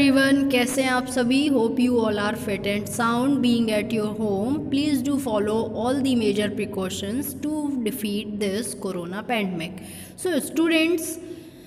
Everyone, कैसे हैं आप सभी। Hope you all are fit and sound being at your home. Please do follow all the major precautions to defeat this corona pandemic. So students,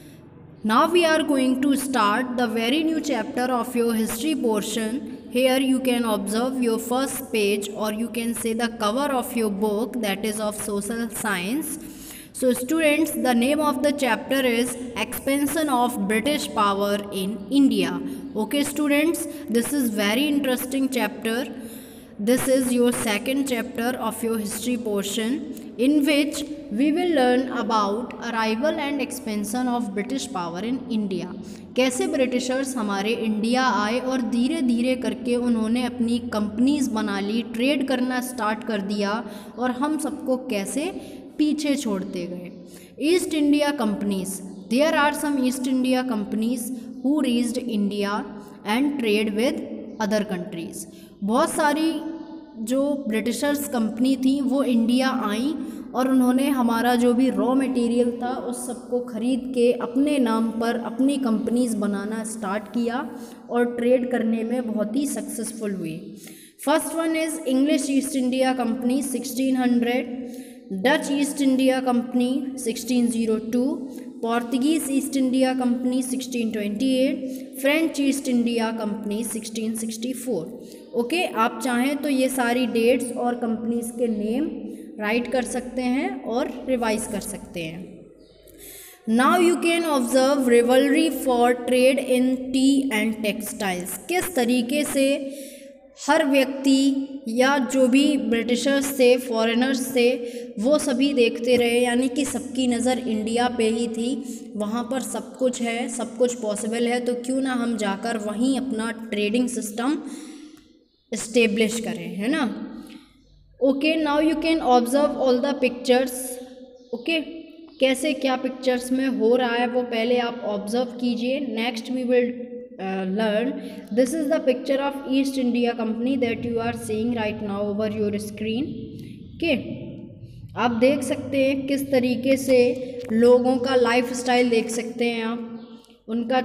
now we are going to start the very new chapter of your history portion. Here you can observe your first page, or you can say the cover of your book, that is of social science. So students, the name of the chapter is Expansion of British Power in India. Okay students, this is very interesting chapter. This is your second chapter of your history portion, in which we will learn about arrival and expansion of British power in India. कैसे Britishers हमारे India आए और धीरे धीरे करके उन्होंने अपनी companies बना ली, ट्रेड करना स्टार्ट कर दिया और हम सबको कैसे पीछे छोड़ते गए। East India companies, there are some East India companies who reached India and trade with other countries. बहुत सारी जो ब्रिटिशर्स कंपनी थी वो इंडिया आई और उन्होंने हमारा जो भी रॉ मटेरियल था उस सबको ख़रीद के अपने नाम पर अपनी कंपनीज बनाना स्टार्ट किया और ट्रेड करने में बहुत ही सक्सेसफुल हुई। First one is English East India company 1600, Dutch East India company 1602, Portuguese East India company 1628, French East India company 1664। Okay, आप चाहें तो ये सारी डेट्स और कंपनीज के नेम राइट कर सकते हैं और रिवाइज कर सकते हैं। Now you can observe rivalry for trade in tea and textiles. किस तरीके से हर व्यक्ति या जो भी ब्रिटिशर्स थे, फॉरेनर्स थे, वो सभी देखते रहे, यानी कि सबकी नज़र इंडिया पे ही थी। वहाँ पर सब कुछ है, सब कुछ पॉसिबल है, तो क्यों ना हम जाकर वहीं अपना ट्रेडिंग सिस्टम इस्टेब्लिश करें, है ना। Okay, now you can observe all the pictures. Okay, कैसे क्या पिक्चर्स में हो रहा है वो पहले आप ऑब्जर्व कीजिए। Next we will learn. This is the picture of East India Company that you are seeing right now over your screen. Okay, आप देख सकते हैं किस तरीके से लोगों का लाइफ स्टाइल देख सकते हैं आप। उनका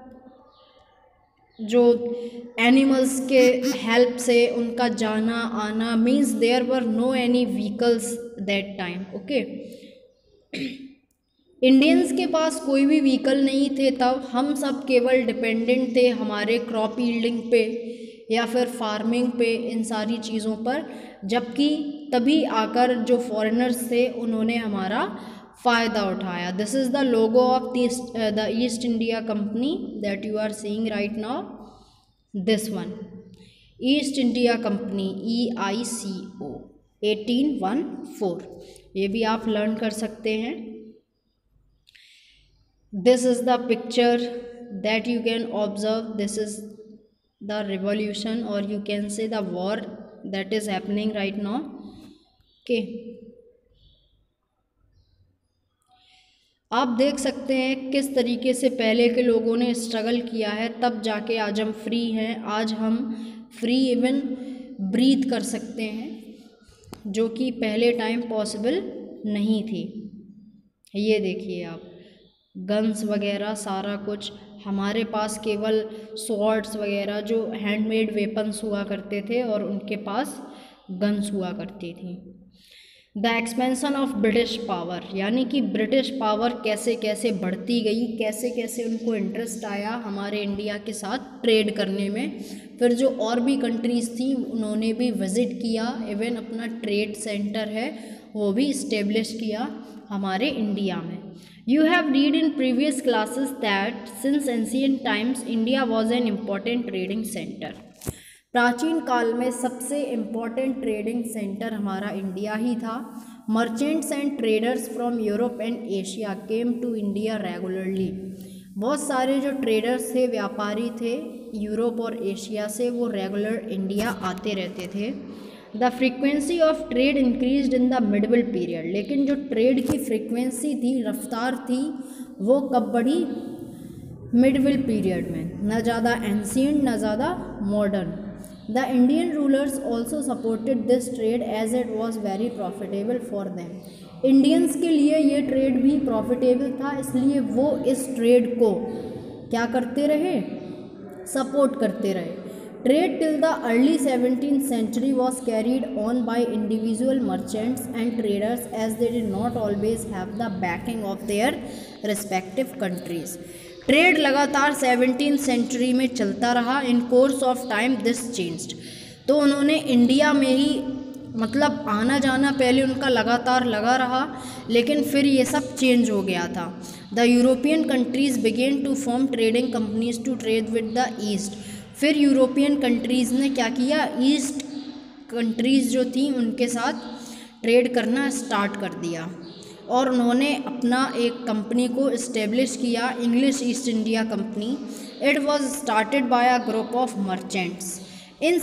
जो एनिमल्स के हेल्प से उनका जाना आना, means there were no any vehicles that time. Okay, Indians के पास कोई भी व्हीकल नहीं थे तब। हम सब केवल डिपेंडेंट थे हमारे क्रॉप यील्डिंग पे या फिर फार्मिंग पे, इन सारी चीज़ों पर। जबकि तभी आकर जो फॉरेनर्स थे उन्होंने हमारा फ़ायदा उठाया। This is the logo of the East India company that you are seeing right now. This one, East India company, EICO 1814, ये भी आप लर्न कर सकते हैं। This is the picture that you can observe. This is the revolution, or you can say the war that is happening right now. Okay, आप देख सकते हैं किस तरीके से पहले के लोगों ने स्ट्रगल किया है, तब जाके आज हम फ्री हैं। आज हम फ्री इवन ब्रीथ कर सकते हैं, जो कि पहले टाइम पॉसिबल नहीं थी। ये देखिए आप, गन्स वगैरह सारा कुछ हमारे पास, केवल स्वॉर्ड्स वगैरह जो हैंडमेड वेपन्स हुआ करते थे और उनके पास गन्स हुआ करती थी। The expansion of British power, यानी कि ब्रिटिश पावर कैसे कैसे बढ़ती गई, कैसे कैसे उनको इंटरेस्ट आया हमारे इंडिया के साथ ट्रेड करने में। फिर जो और भी कंट्रीज़ थी उन्होंने भी विज़िट किया, इवन अपना ट्रेड सेंटर है वो भी इस्टेब्लिश किया हमारे इंडिया में। You have read in previous classes that since ancient times India was an important trading center. प्राचीन काल में सबसे इम्पॉर्टेंट ट्रेडिंग सेंटर हमारा इंडिया ही था। Merchants and traders from Europe and Asia came to India regularly. बहुत सारे जो ट्रेडर्स थे, व्यापारी थे यूरोप और एशिया से, वो रेगुलर इंडिया आते रहते थे। The frequency of trade increased in the middle period, लेकिन जो ट्रेड की फ्रीक्वेंसी थी, रफ्तार थी, वो कब बढ़ी? मिडल पीरियड में, न ज़्यादा एंशिएंट न ज़्यादा modern. The Indian rulers also supported this trade as it was very profitable for them. Indians के लिए ये ट्रेड भी प्रॉफिटेबल था, इसलिए वो इस ट्रेड को क्या करते रहे? सपोर्ट करते रहे। Trade till the early 17th century was carried on by individual merchants and traders as they did not always have the backing of their respective countries. Trade लगातार 17th सेंचुरी में चलता रहा। In course of time this changed, तो उन्होंने India में ही मतलब आना जाना पहले उनका लगातार लगा रहा, लेकिन फिर ये सब चेंज हो गया था। The European countries began to form trading companies to trade with the east. फिर यूरोपियन कंट्रीज़ ने क्या किया, ईस्ट कंट्रीज़ जो थी उनके साथ ट्रेड करना स्टार्ट कर दिया और उन्होंने अपना एक कंपनी को इस्टेब्लिश किया, English East India company. It was started by a group of merchants in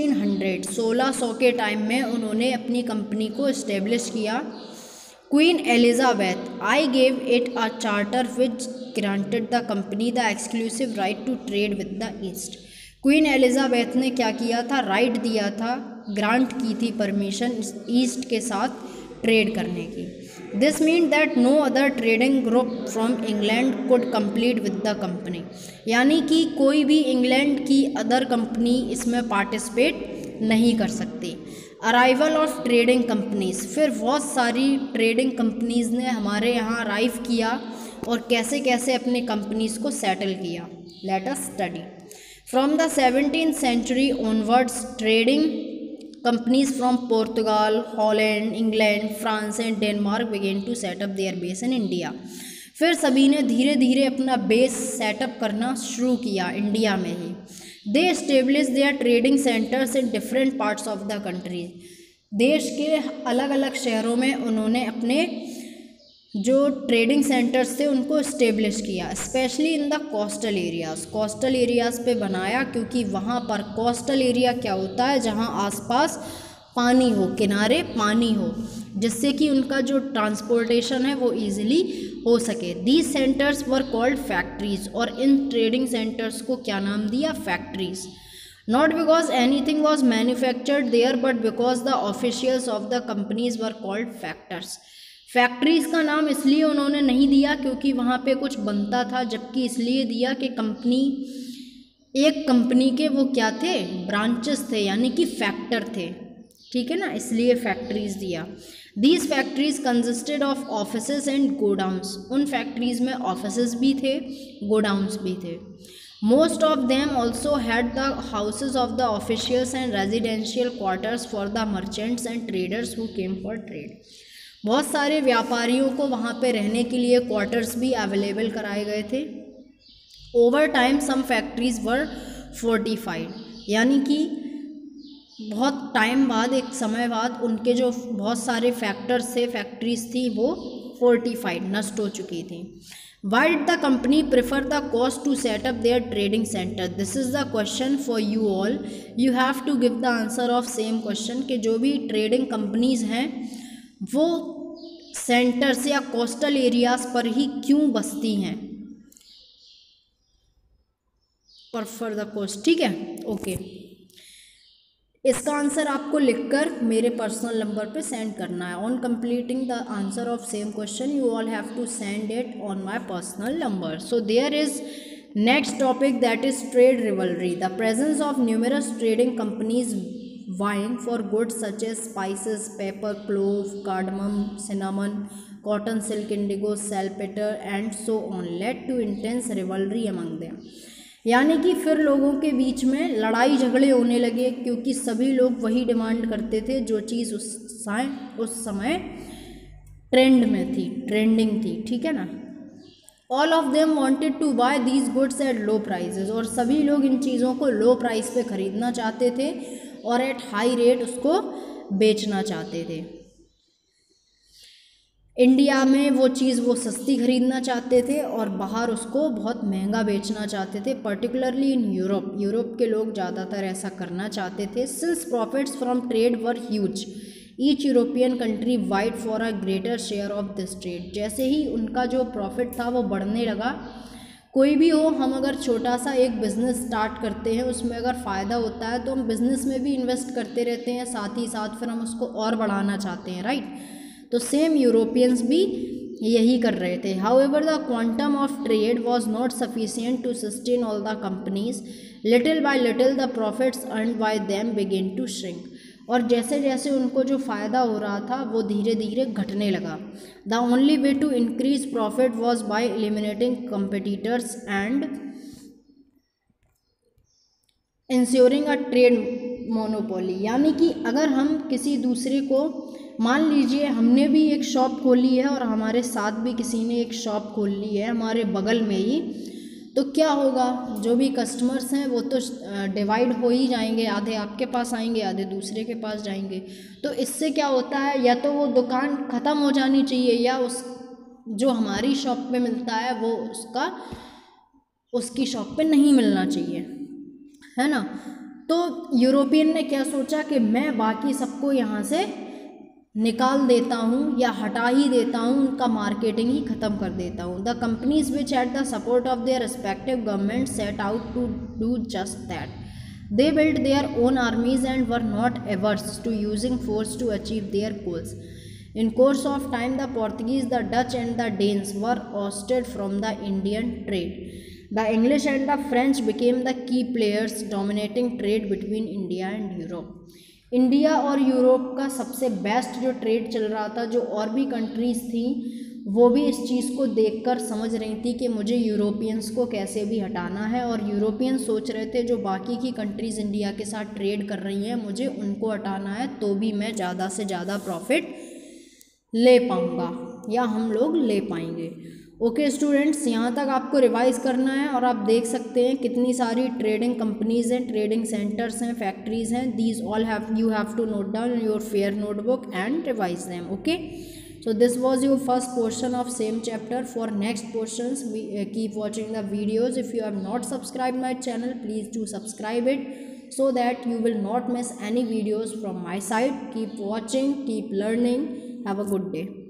1600 के टाइम में उन्होंने अपनी कंपनी को इस्टेब्लिश किया। Queen Elizabeth I gave it a charter which granted the company the exclusive right to trade with the east. Queen Elizabeth ने क्या किया था, राइट दिया था, ग्रांट की थी परमिशन ईस्ट के साथ ट्रेड करने की। This mean that no other trading group from England could compete with the company, यानी कि कोई भी इंग्लैंड की अदर कंपनी इसमें पार्टिसिपेट नहीं कर सकती। अराइवल ऑफ ट्रेडिंग कंपनीज, फिर बहुत सारी ट्रेडिंग कंपनीज़ ने हमारे यहाँ अराइव किया और कैसे कैसे अपने कंपनीज़ को सेटल किया। Let us study. From the 17th century onwards, trading companies from Portugal, Holland, England, France and Denmark began to set up their base in India. फिर सभी ने धीरे धीरे अपना बेस सेटअप करना शुरू किया इंडिया में ही। They establish their trading centres in different parts of the country. देश के अलग अलग शहरों में उन्होंने अपने जो ट्रेडिंग सेंटर्स थे उनको इस्टेब्लिश किया, specially in the coastal areas. Coastal areas पे बनाया क्योंकि वहाँ पर कोस्टल एरिया क्या होता है, जहाँ आसपास पानी हो, किनारे पानी हो, जिससे कि उनका जो ट्रांसपोर्टेशन है वो ईजिली हो सके। These centres were called factories, और इन ट्रेडिंग सेंटर्स को क्या नाम दिया, factories. Not because anything was manufactured there but because the officials of the companies were called factors. Factories का नाम इसलिए उन्होंने नहीं दिया क्योंकि वहाँ पे कुछ बनता था, जबकि इसलिए दिया कि कंपनी, एक कंपनी के वो क्या थे, ब्रांचेस थे, यानी कि फैक्टर थे, ठीक है ना, इसलिए फैक्ट्रीज़ दिया। These factories consisted of offices and godowns. उन फैक्ट्रीज़ में ऑफिसेज भी थे, गोडाउंस भी थे। Most of them also had the houses of the officials and residential quarters for the merchants and traders who came for trade. बहुत सारे व्यापारियों को वहाँ पे रहने के लिए क्वार्टर्स भी अवेलेबल कराए गए थे। Over time some factories were fortified, यानी कि बहुत टाइम बाद, एक समय बाद उनके जो बहुत सारे फैक्टर्स थे, फैक्ट्रीज थी, वो फोर्टिफाइड, नष्ट हो चुकी थी। Why did the company prefer the cost to set up their trading center? This is the question for you all. You have to give the answer of same question कि जो भी trading companies हैं वो centres या coastal areas पर ही क्यों बसती हैं, प्रेफर द कोस्ट, ठीक है, ओके। इसका आंसर आपको लिखकर मेरे पर्सनल नंबर पे सेंड करना है। On completing the answer of same question you all have to send it on my personal number. So there is next topic, that is trade rivalry. The presence of numerous trading companies vying for goods such as spices, pepper, clove, cardamom, cinnamon, cotton, silk, indigo, saltpeter and so on led to intense rivalry among them। यानी कि फिर लोगों के बीच में लड़ाई झगड़े होने लगे क्योंकि सभी लोग वही डिमांड करते थे जो चीज़ उस समय ट्रेंड में थी, ट्रेंडिंग थी, ठीक है ना। All of them wanted to buy these goods at low prices, और सभी लोग इन चीज़ों को लो प्राइस पे ख़रीदना चाहते थे और एट हाई रेट उसको बेचना चाहते थे। इंडिया में वो चीज़ वो सस्ती ख़रीदना चाहते थे और बाहर उसको बहुत महंगा बेचना चाहते थे, पर्टिकुलरली इन यूरोप के लोग ज़्यादातर ऐसा करना चाहते थे। Since profits from trade were huge, each European country vied for a greater share of this trade. जैसे ही उनका जो प्रॉफिट था वो बढ़ने लगा, कोई भी हो, हम अगर छोटा सा एक बिज़नेस स्टार्ट करते हैं, उसमें अगर फ़ायदा होता है तो हम बिज़नेस में भी इन्वेस्ट करते रहते हैं, साथ ही साथ फिर हम उसको और बढ़ाना चाहते हैं, राइट। तो सेम यूरोपियंस भी यही कर रहे थे। However the quantum of trade was not sufficient to sustain all the companies, little by little the profits earn by them begin to shrink. और जैसे जैसे उनको जो फ़ायदा हो रहा था वो धीरे धीरे घटने लगा। The only way to increase profit was by eliminating competitors and ensuring a trade monopoly. यानी कि अगर हम किसी दूसरे को, मान लीजिए हमने भी एक शॉप खोली है और हमारे साथ भी किसी ने एक शॉप खोल ली है हमारे बगल में ही, तो क्या होगा, जो भी कस्टमर्स हैं वो तो डिवाइड हो ही जाएंगे, आधे आपके पास आएंगे आधे दूसरे के पास जाएंगे। तो इससे क्या होता है, या तो वो दुकान ख़त्म हो जानी चाहिए या उस जो हमारी शॉप पे मिलता है वो उसकी शॉप पे नहीं मिलना चाहिए, है ना। तो यूरोपियन ने क्या सोचा कि मैं बाकी सबको यहाँ से निकाल देता हूँ या हटा ही देता हूँ, उनका मार्केटिंग ही ख़त्म कर देता हूँ। The companies which had the support of their respective government set out to do just that. They built their own armies and were not averse to using force to achieve their goals. In course of time, the Portuguese, the Dutch and the Danes were ousted from the Indian trade. The English and the French became the key players dominating trade between India and Europe. India और Europe का सबसे best जो trade चल रहा था, जो और भी कंट्रीज़ थी वो भी इस चीज़ को देखकर समझ रही थी कि मुझे यूरोपियंस को कैसे भी हटाना है, और यूरोपियन सोच रहे थे जो बाकी की कंट्रीज़ इंडिया के साथ ट्रेड कर रही हैं मुझे उनको हटाना है, तो भी मैं ज़्यादा से ज़्यादा प्रॉफिट ले पाऊँगा या हम लोग ले पाएंगे। ओके स्टूडेंट्स, यहाँ तक आपको रिवाइज करना है और आप देख सकते हैं कितनी सारी ट्रेडिंग कंपनीज़ हैं, ट्रेडिंग सेंटर्स हैं, फैक्ट्रीज़ हैं। These all you have to note down your fair notebook and revise them. Okay, so this was your first portion of same chapter. For next portions keep watching the videos. If you have not subscribed my channel, please do subscribe it so that you will not miss any videos from my side. Keep watching, keep learning. Have a good day.